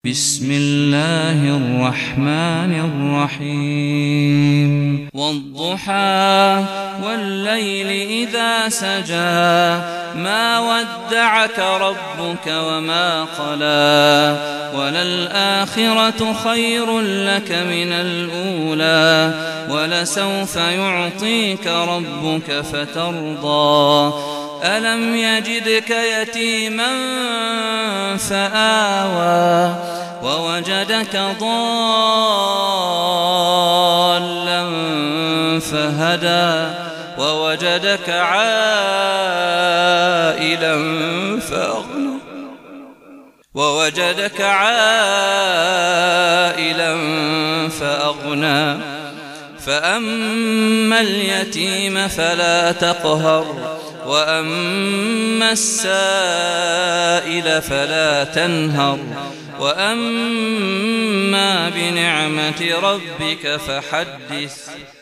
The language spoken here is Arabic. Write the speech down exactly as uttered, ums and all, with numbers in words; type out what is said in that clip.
بسم الله الرحمن الرحيم والضحى والليل إذا سجى ما ودعك ربك وما قلى وللآخرة خير لك من الأولى ولسوف يعطيك ربك فترضى ألم يجدك يتيما فآوى ووجدك ضالا فهدى ووجدك عائلا فأغنى ووجدك عائلا فأغنى فأما اليتيم فلا تقهر وأما السائل فلا تنهر وأما بنعمة ربك فحدث.